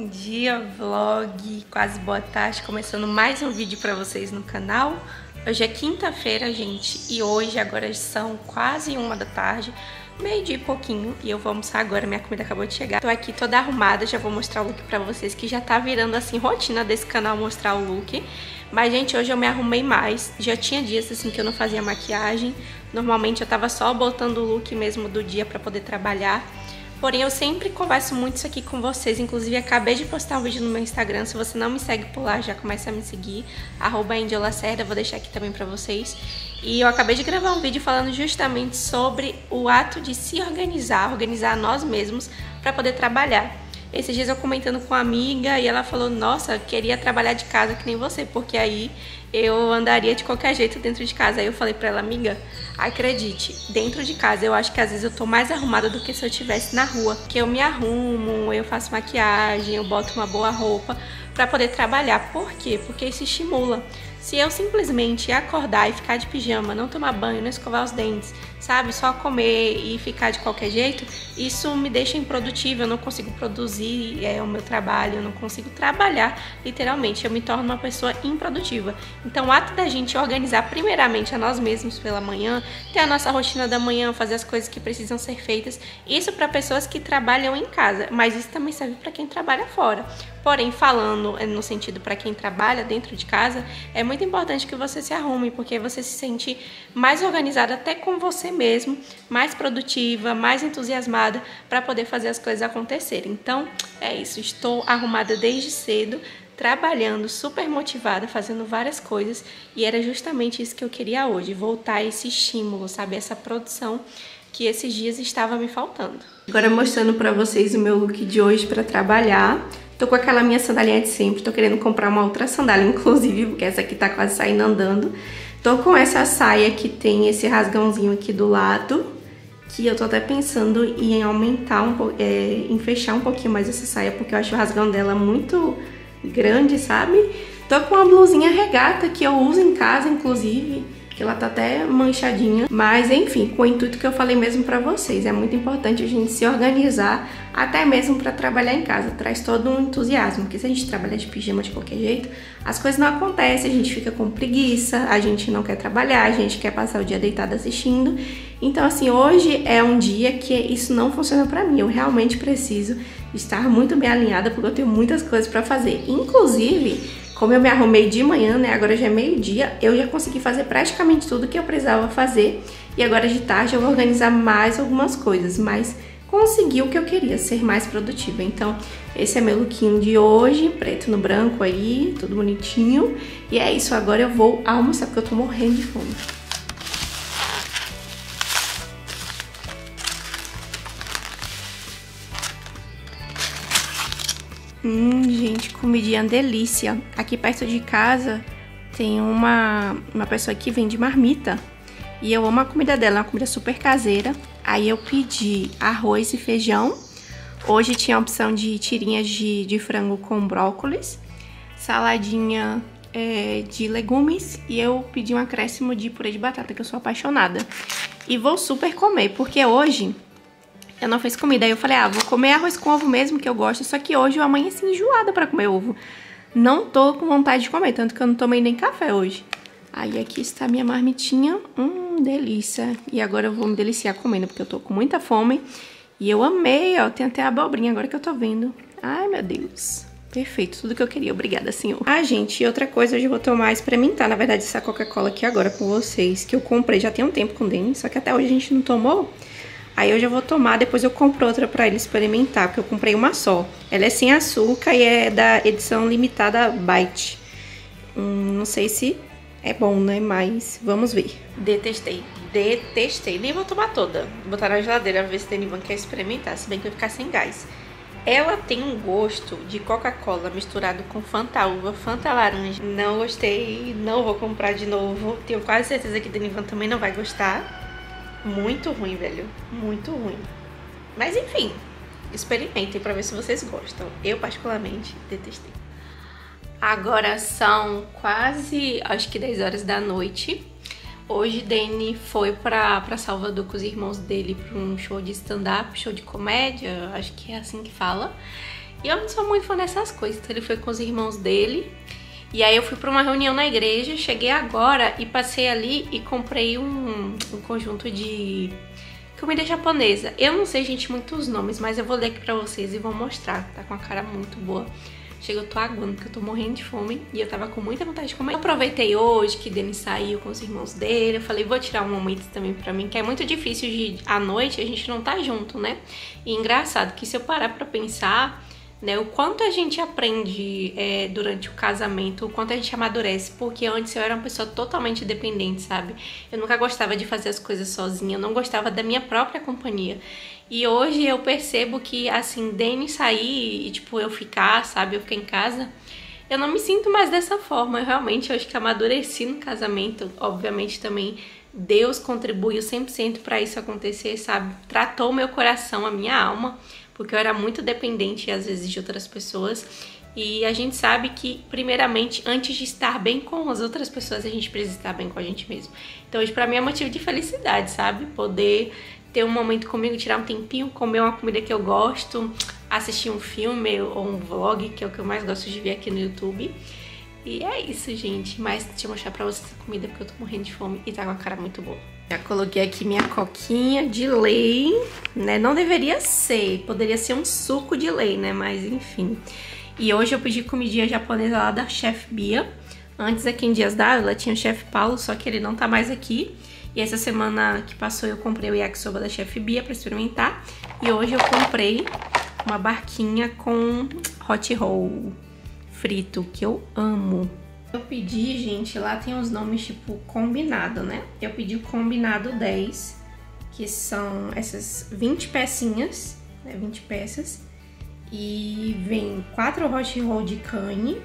Bom dia, vlog, quase boa tarde, começando mais um vídeo pra vocês no canal. Hoje é quinta-feira, gente, e hoje agora são quase 1 da tarde, meio-dia e pouquinho, e eu vou almoçar agora, minha comida acabou de chegar. Tô aqui toda arrumada, já vou mostrar o look pra vocês, que já tá virando assim rotina desse canal mostrar o look. Mas, gente, hoje eu me arrumei mais, já tinha dias assim que eu não fazia maquiagem, normalmente eu tava só botando o look mesmo do dia pra poder trabalhar. Porém, eu sempre converso muito isso aqui com vocês, inclusive acabei de postar um vídeo no meu Instagram, se você não me segue por lá, já começa a me seguir, @AngelLacerda, vou deixar aqui também pra vocês. E eu acabei de gravar um vídeo falando justamente sobre o ato de se organizar nós mesmos pra poder trabalhar. Esses dias eu comentando com uma amiga e ela falou, nossa, eu queria trabalhar de casa que nem você, porque aí eu andaria de qualquer jeito dentro de casa. Aí eu falei pra ela, amiga, acredite, dentro de casa eu acho que às vezes eu tô mais arrumada do que se eu estivesse na rua. Que eu me arrumo, eu faço maquiagem, eu boto uma boa roupa pra poder trabalhar. Por quê? Porque isso estimula. Se eu simplesmente acordar e ficar de pijama, não tomar banho, não escovar os dentes, sabe? Só comer e ficar de qualquer jeito, isso me deixa improdutível, eu não consigo produzir o meu trabalho, eu não consigo trabalhar, literalmente, eu me torno uma pessoa improdutiva. Então, o ato da gente organizar primeiramente a nós mesmos pela manhã, ter a nossa rotina da manhã, fazer as coisas que precisam ser feitas, isso para pessoas que trabalham em casa, mas isso também serve para quem trabalha fora. Porém, falando no sentido para quem trabalha dentro de casa, é muito importante que você se arrume, porque você se sente mais organizada até com você mesmo, mais produtiva, mais entusiasmada para poder fazer as coisas acontecerem. Então, é isso. Estou arrumada desde cedo, trabalhando, super motivada, fazendo várias coisas, e era justamente isso que eu queria hoje, voltar a esse estímulo, sabe? Essa produção que esses dias estava me faltando. Agora mostrando para vocês o meu look de hoje para trabalhar. Tô com aquela minha sandalinha de sempre, tô querendo comprar uma outra sandália, inclusive, porque essa aqui tá quase saindo andando. Tô com essa saia que tem esse rasgãozinho aqui do lado, que eu tô até pensando em aumentar, em fechar um pouquinho mais essa saia, porque eu acho o rasgão dela muito grande, sabe? Tô com uma blusinha regata que eu uso em casa, inclusive, que ela tá até manchadinha, mas enfim, com o intuito que eu falei mesmo pra vocês, é muito importante a gente se organizar, até mesmo pra trabalhar em casa, traz todo um entusiasmo, porque se a gente trabalhar de pijama de qualquer jeito, as coisas não acontecem, a gente fica com preguiça, a gente não quer trabalhar, a gente quer passar o dia deitado assistindo. Então assim, hoje é um dia que isso não funciona pra mim, eu realmente preciso estar muito bem alinhada, porque eu tenho muitas coisas pra fazer, inclusive, como eu me arrumei de manhã, né, agora já é meio-dia, eu já consegui fazer praticamente tudo que eu precisava fazer. E agora de tarde eu vou organizar mais algumas coisas, mas consegui o que eu queria, ser mais produtiva. Então, esse é meu lookinho de hoje, preto no branco aí, tudo bonitinho. E é isso, agora eu vou almoçar, porque eu tô morrendo de fome. Gente, comidinha delícia. Aqui perto de casa tem uma pessoa que vende marmita e eu amo a comida dela, é uma comida super caseira. Aí eu pedi arroz e feijão. Hoje tinha a opção de tirinhas de frango com brócolis, saladinha de legumes e eu pedi um acréscimo de purê de batata, que eu sou apaixonada. E vou super comer, porque hoje eu não fiz comida, aí eu falei, vou comer arroz com ovo mesmo, que eu gosto, só que hoje eu amanheci enjoada pra comer ovo. Não tô com vontade de comer, tanto que eu não tomei nem café hoje. Aí aqui está a minha marmitinha, delícia. E agora eu vou me deliciar comendo, porque eu tô com muita fome. E eu amei, ó, tem até a abobrinha agora que eu tô vendo. Ai, meu Deus, perfeito, tudo que eu queria, obrigada, senhor. Gente, e outra coisa, hoje eu vou tomar, experimentar, na verdade, essa Coca-Cola aqui agora com vocês, que eu comprei já tem um tempo com o Denis, só que até hoje a gente não tomou. Aí hoje eu vou tomar, depois eu compro outra pra ele experimentar, porque eu comprei uma só. Ela é sem açúcar e é da edição limitada Bite. Não sei se é bom, né? Mas vamos ver. Detestei. Nem vou tomar toda. Vou botar na geladeira, ver se o Denivan quer experimentar, se bem que vai ficar sem gás. Ela tem um gosto de Coca-Cola misturado com Fanta uva, Fanta laranja. Não gostei, não vou comprar de novo. Tenho quase certeza que o Denivan também não vai gostar. Muito ruim, velho. Muito ruim. Mas enfim, experimentem pra ver se vocês gostam. Eu particularmente detestei. Agora são quase, acho que 10 horas da noite. Hoje Dani foi pra Salvador com os irmãos dele pra um show de stand-up, show de comédia, acho que é assim que fala. E eu não sou muito fã dessas coisas, então ele foi com os irmãos dele. E aí eu fui pra uma reunião na igreja, cheguei agora e passei ali e comprei um conjunto de comida japonesa. Eu não sei, gente, muitos nomes, mas eu vou ler aqui pra vocês e vou mostrar. Tá com uma cara muito boa. Chega, eu tô aguando, porque eu tô morrendo de fome e eu tava com muita vontade de comer. Eu aproveitei hoje que Denis saiu com os irmãos dele, eu falei, vou tirar um momento também pra mim, que é muito difícil de, à noite, a gente não tá junto, né? E engraçado que se eu parar pra pensar, né, o quanto a gente aprende durante o casamento, o quanto a gente amadurece, porque antes eu era uma pessoa totalmente dependente, sabe? Eu nunca gostava de fazer as coisas sozinha, eu não gostava da minha própria companhia. E hoje eu percebo que, assim, Denis sair e, tipo, eu ficar, sabe, eu ficar em casa, eu não me sinto mais dessa forma. Eu realmente acho que amadureci no casamento, obviamente também Deus contribuiu 100% para isso acontecer, sabe? Tratou meu coração, a minha alma, porque eu era muito dependente, às vezes, de outras pessoas. E a gente sabe que, primeiramente, antes de estar bem com as outras pessoas, a gente precisa estar bem com a gente mesmo. Então, hoje, pra mim, é motivo de felicidade, sabe? Poder ter um momento comigo, tirar um tempinho, comer uma comida que eu gosto, assistir um filme ou um vlog, que é o que eu mais gosto de ver aqui no YouTube. E é isso, gente. Mas deixa eu mostrar pra vocês a comida, porque eu tô morrendo de fome e tá com uma cara muito boa. Já coloquei aqui minha coquinha de lei, né? Não deveria ser, poderia ser um suco de lei, né? Mas enfim. E hoje eu pedi comidinha japonesa lá da Chef Bia. Antes, aqui em Dias d'Ávila, tinha o Chef Paulo, só que ele não tá mais aqui. E essa semana que passou eu comprei o yakisoba da Chef Bia pra experimentar. E hoje eu comprei uma barquinha com hot roll frito, que eu amo. Eu pedi, gente, lá tem os nomes tipo combinado, né? Eu pedi o combinado 10, que são essas 20 pecinhas, né? 20 peças. E vem 4 hot roll de carne,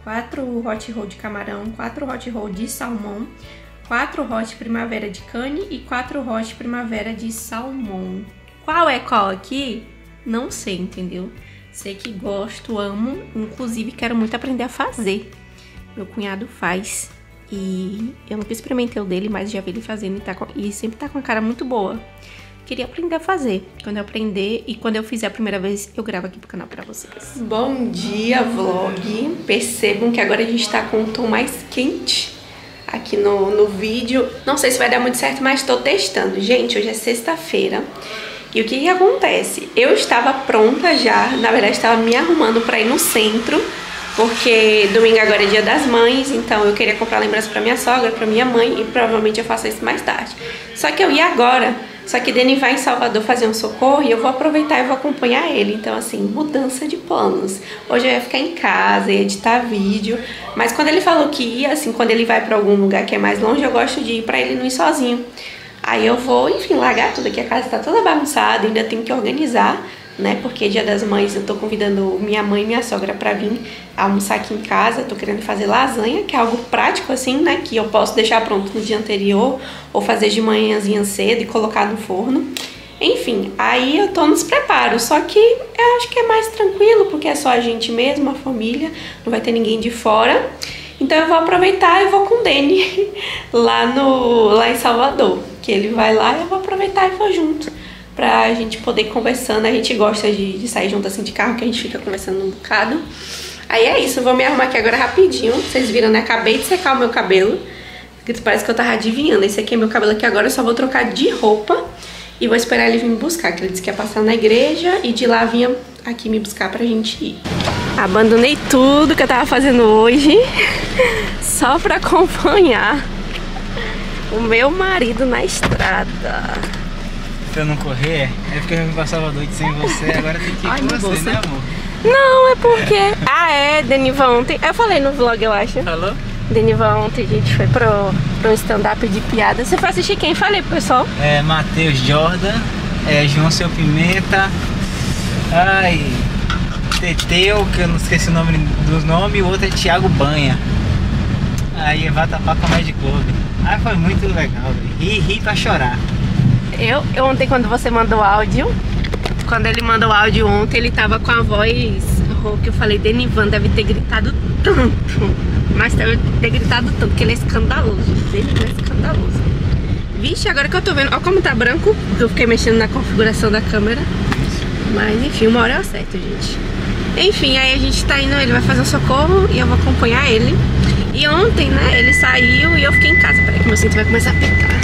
4 hot roll de camarão, 4 hot roll de salmão, 4 hot primavera de carne e 4 hot primavera de salmão. Qual é qual aqui? Não sei, entendeu? Sei que gosto, amo, inclusive quero muito aprender a fazer. Meu cunhado faz e eu nunca experimentei o dele, mas já vi ele fazendo e sempre tá com uma cara muito boa. Queria aprender a fazer. Quando eu aprender e quando eu fizer a primeira vez, eu gravo aqui pro canal pra vocês. Bom dia, vlog! Percebam que agora a gente tá com um tom mais quente aqui no vídeo. Não sei se vai dar muito certo, mas tô testando. Gente, hoje é sexta-feira. E o que acontece? Eu estava pronta já, na verdade estava me arrumando pra ir no centro, porque domingo agora é dia das mães, então eu queria comprar lembrança pra minha sogra, pra minha mãe, e provavelmente eu faço isso mais tarde. Só que eu ia agora, só que Denis vai em Salvador fazer um socorro e eu vou aproveitar e vou acompanhar ele. Então, assim, mudança de planos. Hoje eu ia ficar em casa, ia editar vídeo, mas quando ele falou que ia, assim, quando ele vai pra algum lugar que é mais longe, eu gosto de ir pra ele não ir sozinho. Aí eu vou, enfim, largar tudo aqui, a casa tá toda bagunçada, ainda tenho que organizar, né, porque dia das mães eu tô convidando minha mãe e minha sogra pra vir almoçar aqui em casa. Tô querendo fazer lasanha, que é algo prático assim, né, que eu posso deixar pronto no dia anterior ou fazer de manhãzinha cedo e colocar no forno. Enfim, aí eu tô nos preparos, só que eu acho que é mais tranquilo, porque é só a gente mesmo, a família, não vai ter ninguém de fora. Então eu vou aproveitar e vou com o Denis lá em Salvador, que ele vai lá e eu vou aproveitar e vou junto, pra gente poder ir conversando. A gente gosta de sair junto assim de carro, que a gente fica conversando um bocado. Aí é isso, eu vou me arrumar aqui agora rapidinho. Vocês viram, né? Acabei de secar o meu cabelo, parece que eu tava adivinhando. Esse aqui é meu cabelo aqui agora, eu só vou trocar de roupa e vou esperar ele vir me buscar, que ele disse que ia passar na igreja e de lá vinha aqui me buscar pra gente ir. Abandonei tudo que eu tava fazendo hoje só pra acompanhar o meu marido na estrada. Se eu não correr, é porque eu vim pra Salvador e sem você, agora tem que ir com você, né, amor? Não, é porque... Ah, é, Deniva ontem... Eu falei no vlog, eu acho. Falou? Deniva ontem a gente foi pro stand-up de piada. Você foi assistir quem? Falei pro pessoal. É, Matheus Jordan, João Seu Pimenta, ai... Teteu, que eu não esqueci o nome dos nomes, e o outro é Thiago Banha. Aí Vatapá Comedy Club. Aí foi muito legal, ri pra chorar. Eu ontem, quando você mandou áudio, quando ele mandou áudio ontem, ele tava com a voz rouca. Eu falei, Denivan deve ter gritado tanto. Mas deve ter gritado tanto, porque ele é escandaloso. Ele é escandaloso. Vixe, agora que eu tô vendo, olha como tá branco, eu fiquei mexendo na configuração da câmera. Mas enfim, uma hora eu acerto, gente. Enfim, aí a gente tá indo, ele vai fazer o socorro e eu vou acompanhar ele. E ontem, né, ele saiu e eu fiquei em casa. Peraí que meu cinto vai começar a apertar.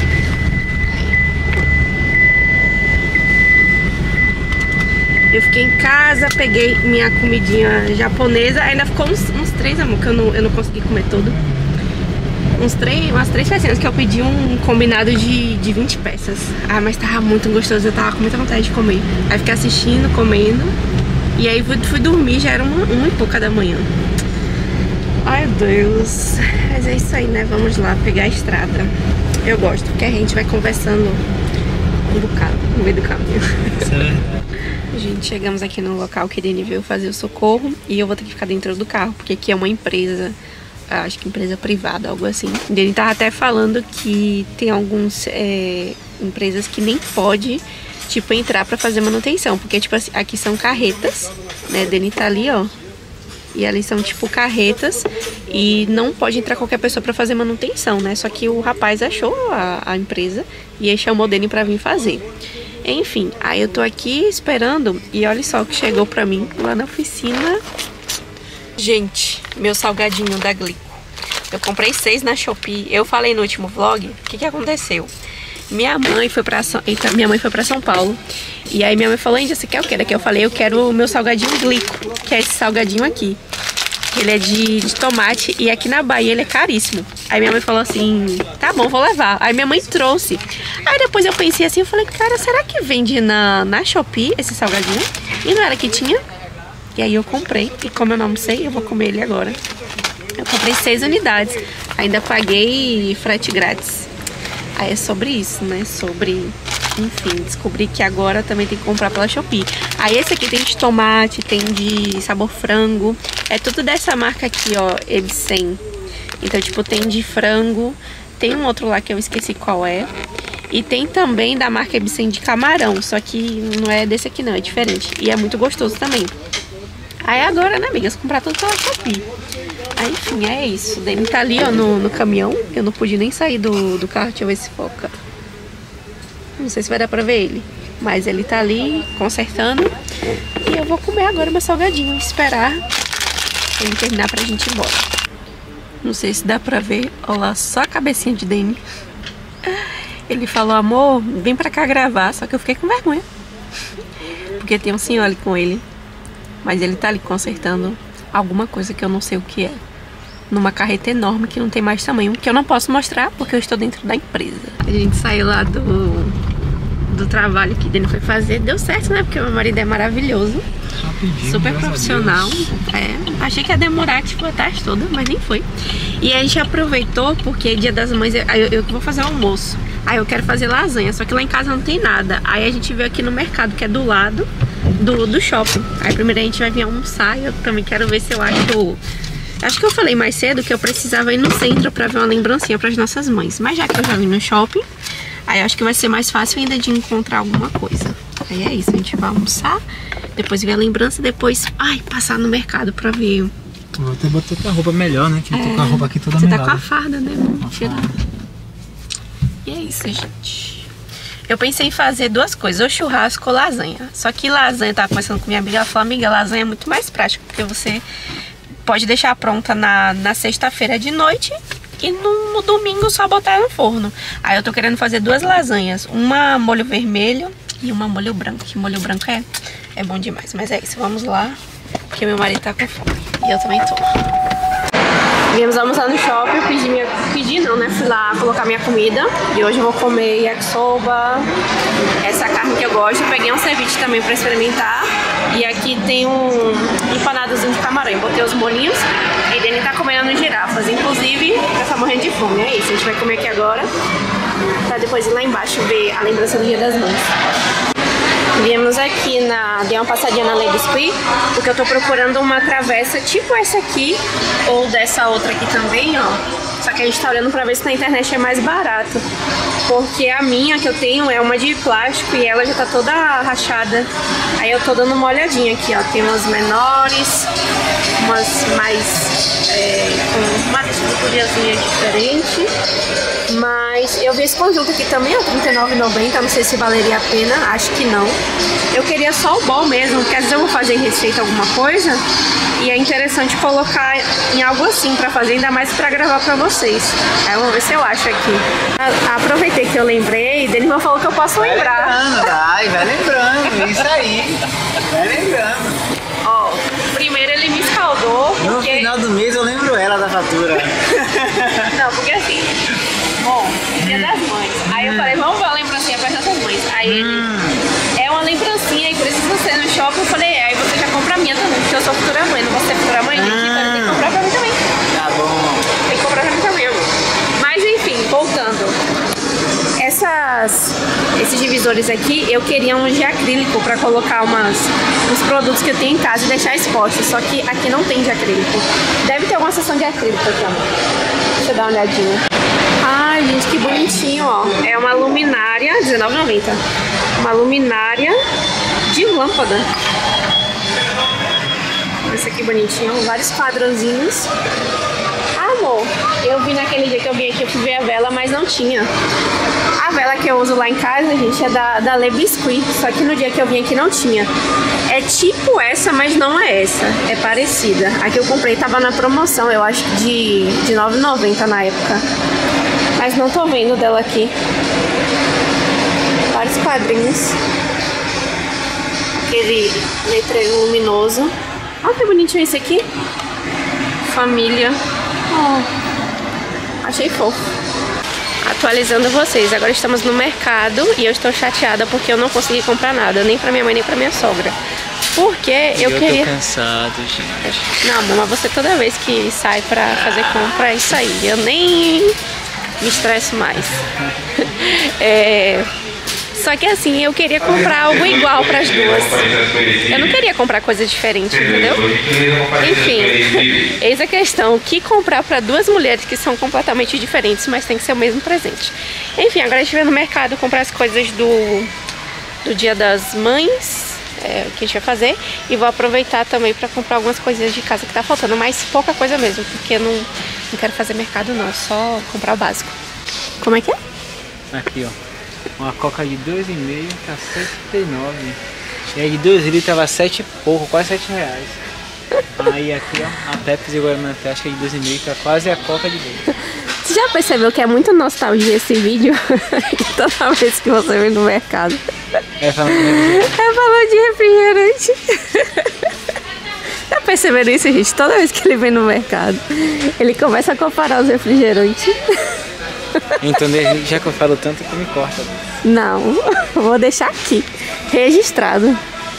Eu fiquei em casa, peguei minha comidinha japonesa. Ainda ficou uns 3, amor, que eu não consegui comer tudo. Umas 3 pecinhas, que eu pedi um combinado de 20 peças. Ah, mas tava muito gostoso, eu tava com muita vontade de comer. Aí fiquei assistindo, comendo. E aí fui dormir, já era uma e pouca da manhã. Ai, Deus. Mas é isso aí, né? Vamos lá pegar a estrada. Eu gosto, porque a gente vai conversando um bocado no meio do caminho. Gente, chegamos aqui no local que a Dani veio fazer o socorro. E eu vou ter que ficar dentro do carro, porque aqui é uma empresa, acho que empresa privada, algo assim. A Dani tava até falando que tem algumas empresas que nem pode, tipo, entrar pra fazer manutenção. Porque, tipo, aqui são carretas, né? A Dani tá ali, ó. E ali são, tipo, carretas. E não pode entrar qualquer pessoa pra fazer manutenção, né? Só que o rapaz achou a empresa e aí chamou o Dani pra vir fazer. Enfim, aí eu tô aqui esperando e olha só o que chegou pra mim lá na oficina. Gente, meu salgadinho da Glico. Eu comprei 6 na Shopee. Eu falei no último vlog, o que aconteceu? Minha mãe foi pra São Paulo. E aí minha mãe falou, Índia, você quer o que? Daqui eu falei, eu quero o meu salgadinho Glico, que é esse salgadinho aqui. Ele é de tomate e aqui na Bahia ele é caríssimo. Aí minha mãe falou assim, tá bom, vou levar. Aí minha mãe trouxe. Aí depois eu pensei assim, eu falei, cara, será que vende na Shopee esse salgadinho? E não era que tinha? E aí eu comprei. E como eu não sei, eu vou comer ele agora. Eu comprei 6 unidades. Ainda paguei frete grátis. Aí é sobre isso, né? Sobre... Enfim, descobri que agora também tem que comprar pela Shopee. Aí esse aqui tem de tomate, tem de sabor frango. É tudo dessa marca aqui, ó, Ebsen. Então, tipo, tem de frango. Tem um outro lá que eu esqueci qual é. E tem também da marca Ebsen de camarão. Só que não é desse aqui não, é diferente. E é muito gostoso também. Aí agora, né, amigas, comprar tudo pela Shopee. Aí, enfim, é isso. O Dani tá ali, ó, no caminhão. Eu não pude nem sair do carro, deixa eu ver se foca. Não sei se vai dar pra ver ele, mas ele tá ali consertando. E eu vou comer agora meu salgadinho e esperar ele terminar pra gente ir embora. Não sei se dá pra ver. Olha lá, só a cabecinha de Dani. Ele falou, amor, vem pra cá gravar. Só que eu fiquei com vergonha, porque tem um senhor ali com ele. Mas ele tá ali consertando alguma coisa que eu não sei o que é, numa carreta enorme que não tem mais tamanho, que eu não posso mostrar porque eu estou dentro da empresa. A gente saiu lá do trabalho que Dani foi fazer. Deu certo, né? Porque meu marido é maravilhoso. Rapidinho, super profissional. Achei que ia demorar, tipo, a tarde toda, mas nem foi. E a gente aproveitou porque é Dia das Mães. Eu vou fazer o almoço. Aí eu quero fazer lasanha, só que lá em casa não tem nada. Aí a gente veio aqui no mercado, que é do lado do shopping. Aí primeiro a gente vai vir almoçar e eu também quero ver se eu acho que eu falei mais cedo que eu precisava ir no centro pra ver uma lembrancinha pras nossas mães. Mas já que eu já vim no shopping, aí eu acho que vai ser mais fácil ainda de encontrar alguma coisa. Aí é isso, a gente vai almoçar, depois ver a lembrança, depois, passar no mercado pra ver. Vou até botar a roupa melhor, né? Que eu tô com a roupa aqui toda melhor. Você tá com a farda, né? Vamos tirar. E é isso, gente. Eu pensei em fazer 2 coisas, ou churrasco ou lasanha. Só que lasanha, eu tava conversando com minha amiga, ela falou, amiga, lasanha é muito mais prático, porque você pode deixar pronta na sexta-feira de noite e no domingo só botar no forno. Aí eu tô querendo fazer 2 lasanhas, uma molho vermelho e uma molho branco, que molho branco é bom demais. Mas é isso, vamos lá, porque meu marido tá com fome e eu também tô. Viemos almoçar no shopping, fui lá colocar minha comida. E hoje eu vou comer yakisoba, essa carne que eu gosto. Eu peguei um ceviche também pra experimentar. E aqui tem um empanadozinho de camarão. Eu botei os molhinhos e Dani tá comendo girafas. Inclusive, já tá morrendo de fome. É isso, a gente vai comer aqui agora, pra depois ir lá embaixo ver a lembrança do Dia das Mães. Viemos aqui dei uma passadinha na Lady Square, porque eu tô procurando uma travessa tipo essa aqui, ou dessa outra aqui também, ó. Só que a gente tá olhando pra ver se na internet é mais barato, porque a minha que eu tenho é uma de plástico e ela já tá toda rachada. Aí eu tô dando uma olhadinha aqui, ó. Tem umas menores, umas mais com uma estruturazinha diferente. Mas eu vi esse conjunto aqui também, ó, R$39,90. Não sei se valeria a pena, acho que não. Eu queria só o bol mesmo, porque às vezes eu vou fazer receita alguma coisa e é interessante colocar em algo assim pra fazer, ainda mais pra gravar pra vocês. Aí vamos ver se eu acho aqui. Aproveitei que eu lembrei, Denilson falou que eu posso lembrar. Vai lembrando, isso aí. Vai lembrando. Ó, primeiro ele me escaldou. No porque... final do mês eu lembro ela da fatura. Não, porque assim, bom, Dia das Mães. Aí eu falei, vamos ver a lembrancinha pra das mães. Aí ele, é uma lembrancinha e precisa você no shopping. Eu falei, aí você já compra a minha também, porque eu sou futura mãe, não vou ser futura mãe, então ele tem que comprar pra mim também. Tá bom. Tem que comprar pra mim também, amor. Mas enfim, voltando. Esses divisores aqui, eu queria uns de acrílico pra colocar uns produtos que eu tenho em casa e deixar expostos. Só que aqui não tem de acrílico. Deve ter alguma seção de acrílico aqui, ó. Deixa eu dar uma olhadinha. Ai, gente, que bonitinho, ó. É uma luminária, R$19,90. Uma luminária de lâmpada. Esse aqui bonitinho, vários quadrozinhos. Amor, eu vi naquele dia que eu vim aqui, eu fui ver a vela, mas não tinha. A vela que eu uso lá em casa, gente, é da Le Biscuit, só que no dia que eu vim aqui não tinha. É tipo essa, mas não é essa, é parecida. A que eu comprei tava na promoção, eu acho de R$9,90 na época. Mas não tô vendo dela aqui. Vários quadrinhos. Aquele letreiro luminoso. Olha que bonitinho esse aqui. Família. Oh, achei fofo. Atualizando vocês, agora estamos no mercado e eu estou chateada porque eu não consegui comprar nada, nem pra minha mãe nem pra minha sogra. Porque eu queria... tô cansado, gente. Não, amor, mas você toda vez que sai pra fazer compra é isso aí. Eu nem me estresso mais. Só que assim, eu queria comprar algo igual para as duas. Eu não queria comprar coisa diferente, entendeu? Enfim, eis a questão. O que comprar para duas mulheres que são completamente diferentes, mas tem que ser o mesmo presente. Enfim, agora a gente vai no mercado comprar as coisas do Dia das Mães, que a gente vai fazer. E vou aproveitar também para comprar algumas coisinhas de casa que tá faltando, mas pouca coisa mesmo, porque eu não quero fazer mercado não, só comprar o básico. Como é que é? Aqui, ó. Uma coca de 2,5 tá R$7,39. E aí de 2 litros tava 7 e pouco, quase R$7. Aí aqui, ó, a Pepsi Guaraná acho que é de 2,5, tá quase a coca de 2. Você já percebeu que é muito nostalgia esse vídeo? Toda vez que você vem no mercado. Falando de refrigerante. Já perceberam isso, gente? Toda vez que ele vem no mercado, ele começa a comparar os refrigerantes. Então, já que eu falo tanto, que me corta. Não, vou deixar aqui, registrado.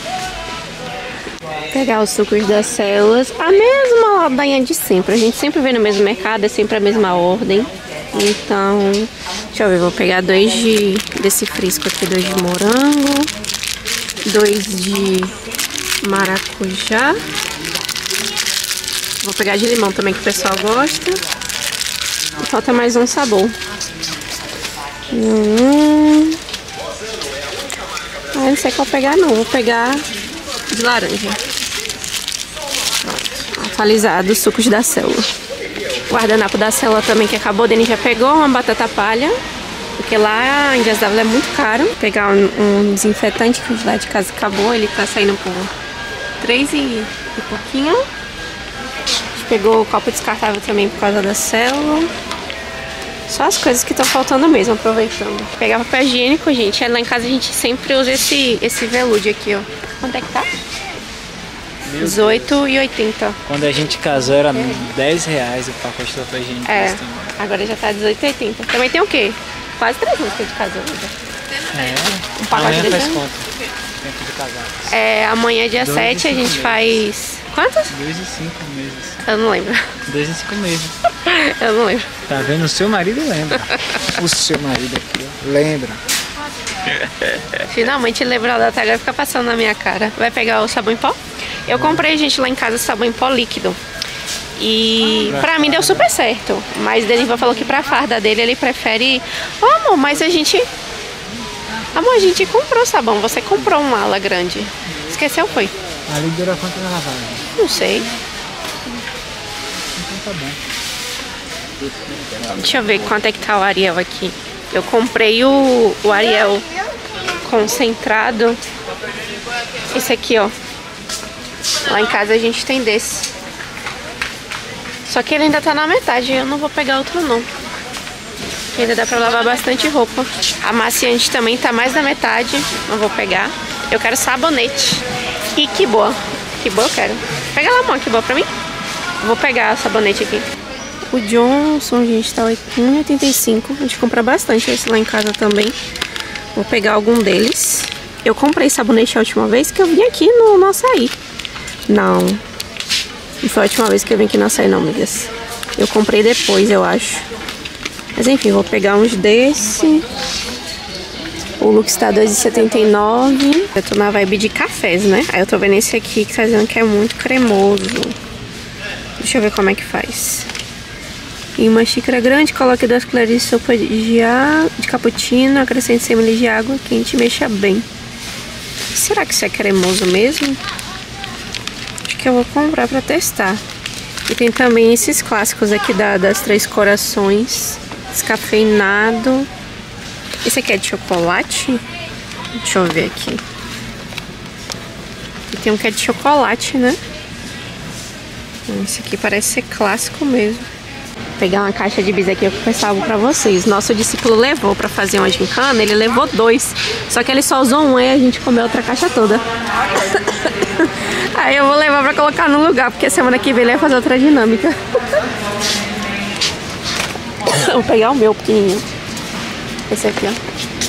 Pegar os sucos das células, a mesma ladainha de sempre. A gente sempre vê no mesmo mercado, é sempre a mesma ordem. Então, deixa eu ver, vou pegar 2 desse frisco aqui, 2 de morango, 2 de maracujá. Vou pegar de limão também, que o pessoal gosta. Falta mais um sabor. Não sei qual pegar não. Vou pegar de laranja. Pronto. Atualizado, sucos da célula. Guardanapo da célula também que acabou. O Denis já pegou uma batata palha, porque lá em Dias d'Ávila é muito caro. Vou pegar um desinfetante que lá de casa acabou. Ele tá saindo por 3 e pouquinho. Pegou o copo descartável também por causa da célula. Só as coisas que estão faltando mesmo, aproveitando. Vou pegar papel higiênico, gente. Lá em casa a gente sempre usa esse velude aqui, ó. Quanto é que tá? R$18,80. Quando a gente casou era R$10 o pacote de papel higiênico. Agora já tá R$18,80. Também tem o quê? Quase 3 anos que a gente casou. Um pacote de faz conta. Tempo de casar. Amanhã, dia 7, a gente faz... Quantos? 2 e 5 meses. Eu não lembro. 2 e 5 meses. Eu não lembro. Tá vendo? O seu marido lembra. O seu marido aqui, ó. Lembra. Finalmente ele lembrou da data, agora fica passando na minha cara. Vai pegar o sabão em pó? Eu comprei, gente, lá em casa sabão em pó líquido. E pra mim deu super certo. Mas Deniva falou que pra farda dele ele prefere... amor, mas a gente... Amor, a gente comprou sabão. Você comprou uma ala grande. Esqueceu, foi? Ali dura quanto na lavagem? Não sei. tá bom. Deixa eu ver quanto é que tá o Ariel aqui. Eu comprei o Ariel concentrado. Esse aqui, ó. Lá em casa a gente tem desse. Só que ele ainda tá na metade. Eu não vou pegar outro, não. Ainda dá pra lavar bastante roupa. Amaciante também tá mais da metade. Não vou pegar. Eu quero sabonete. E que boa. Que boa eu quero. Pega lá, amor, que boa pra mim. Eu vou pegar o sabonete aqui. O Johnson, gente, tá R$1,85. A gente compra bastante esse lá em casa também. Vou pegar algum deles. Eu comprei sabonete a última vez que eu vim aqui no Açaí. Não. Não foi a última vez que eu vim aqui no Açaí, não, amigas. Eu comprei depois, eu acho. Mas enfim, vou pegar uns desse. O Lux tá R$2,79. Eu tô na vibe de cafés, né? Aí eu tô vendo esse aqui que tá dizendo que é muito cremoso. Deixa eu ver como é que faz. Em uma xícara grande, coloque 2 colheres de sopa de cappuccino, acrescente 100 ml de água quente e mexa bem. Será que isso é cremoso mesmo? Acho que eu vou comprar pra testar. E tem também esses clássicos aqui das Três Corações. Descafeinado. Esse aqui é de chocolate? Deixa eu ver aqui. E tem um que é de chocolate, né? Esse aqui parece ser clássico mesmo. Vou pegar uma caixa de bis aqui que eu pensava pra vocês. Nosso discípulo levou pra fazer uma gincana, ele levou 2. Só que ele só usou um e a gente comeu outra caixa toda. Aí eu vou levar pra colocar no lugar, porque semana que vem ele vai fazer outra dinâmica. Vou pegar o meu pequenininho. Esse aqui, ó.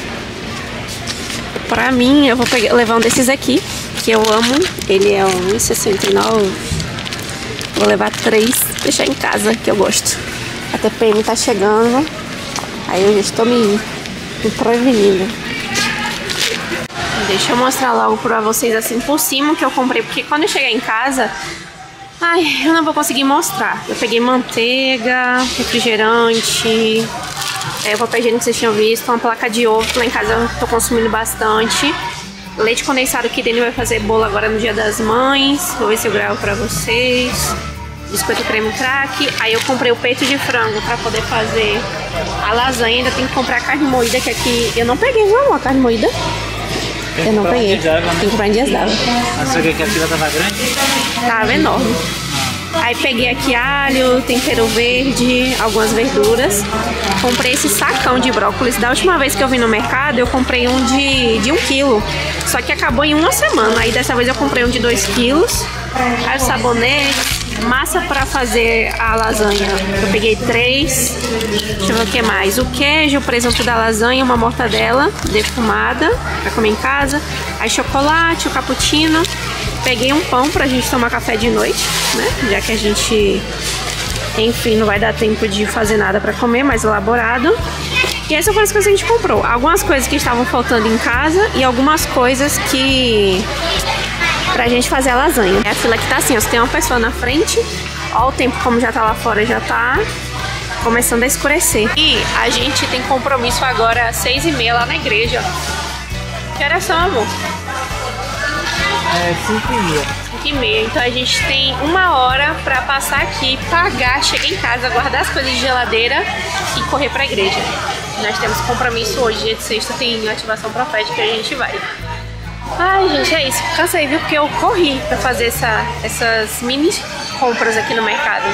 Pra mim, eu vou levar um desses aqui, que eu amo. Ele é R$1,69. Vou levar 3, deixar em casa, que eu gosto. A TPM tá chegando. Aí eu já estou me prevenindo. Deixa eu mostrar logo pra vocês assim por cima o que eu comprei. Porque quando eu chegar em casa, eu não vou conseguir mostrar. Eu peguei manteiga, refrigerante. Eu vou pedir, que vocês tinham visto, uma placa de ovo. Lá em casa eu tô consumindo bastante. Leite condensado que Dani vai fazer bolo agora no Dia das Mães. Vou ver se eu gravo pra vocês. Biscoito creme crack. Aí eu comprei o peito de frango pra poder fazer a lasanha. Ainda tem que comprar a carne moída, que aqui eu não peguei, não, a carne moída. Eu não peguei. Tem que comprar em Dias d'Água. Mas você vê que a fila tava grande? Tava enorme. Aí peguei aqui alho, tempero verde, algumas verduras. Comprei esse sacão de brócolis. Da última vez que eu vim no mercado, eu comprei um de 1 quilo. Só que acabou em uma semana. Aí dessa vez eu comprei um de 2 quilos. Aí o sabonete, massa pra fazer a lasanha. Eu peguei 3. Deixa eu ver o que mais. O queijo, o presunto da lasanha, uma mortadela defumada pra comer em casa. Aí chocolate, o cappuccino. Peguei um pão pra gente tomar café de noite, né? Já que a gente, enfim, não vai dar tempo de fazer nada pra comer, mais elaborado. E essas foram as coisas que a gente comprou. Algumas coisas que estavam faltando em casa e algumas coisas que... pra gente fazer a lasanha. A fila aqui tá assim, ó, você tem uma pessoa na frente. Ó o tempo como já tá lá fora, já tá começando a escurecer. E a gente tem compromisso agora às 6h30 lá na igreja. Que horas são, amor? 5h30. 5h30. Então a gente tem 1 hora pra passar aqui, pagar, chegar em casa, guardar as coisas de geladeira e correr pra igreja. Nós temos compromisso hoje, dia de sexta, tem ativação profética e a gente vai. Ai, gente, é isso. Cansei, viu? Porque eu corri pra fazer essas mini compras aqui no mercado.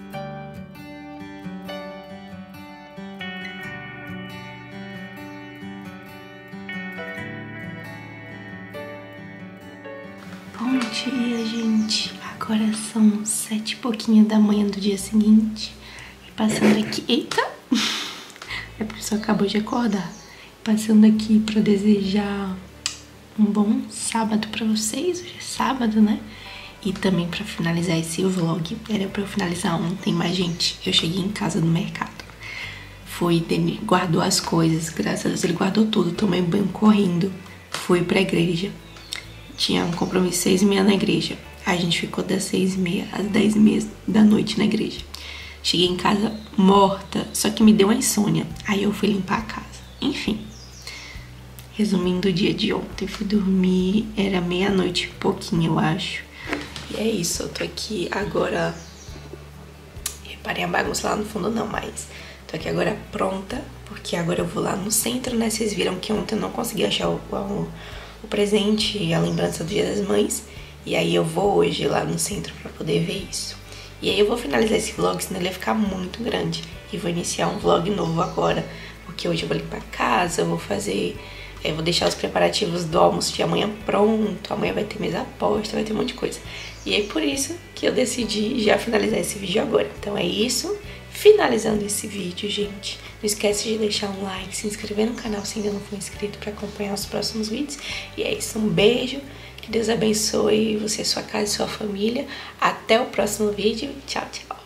Bom dia, gente. Agora são 7 e pouquinho da manhã do dia seguinte. E passando aqui... Eita! É porque só acabou de acordar. Passando aqui pra desejar um bom sábado pra vocês. Hoje é sábado, né? E também pra finalizar esse vlog. Era pra eu finalizar ontem, mas, gente, eu cheguei em casa do mercado. Ele guardou as coisas. Graças a Deus ele guardou tudo. Tomei banho correndo. Fui pra igreja. Tinha um compromisso 6h30 na igreja. Aí a gente ficou das 6h30 às 10h30 da noite na igreja. Cheguei em casa morta, só que me deu uma insônia. Aí eu fui limpar a casa. Enfim, resumindo o dia de ontem, fui dormir, era meia-noite e pouquinho, eu acho. E é isso, eu tô aqui agora reparem a bagunça lá no fundo não, mas tô aqui agora pronta, porque agora eu vou lá no centro, né? Vocês viram que ontem eu não consegui achar o presente e a lembrança do Dia das Mães. E aí eu vou hoje lá no centro pra poder ver isso. E aí eu vou finalizar esse vlog, senão ele vai ficar muito grande. E vou iniciar um vlog novo agora, porque hoje eu vou limpar a casa, eu vou fazer... vou deixar os preparativos do almoço de amanhã pronto. Amanhã vai ter mesa posta, vai ter um monte de coisa. E aí por isso que eu decidi já finalizar esse vídeo agora. Então é isso. Finalizando esse vídeo, gente. Não esquece de deixar um like, se inscrever no canal se ainda não for inscrito para acompanhar os próximos vídeos. E é isso, um beijo. Que Deus abençoe você, sua casa e sua família. Até o próximo vídeo. Tchau, tchau.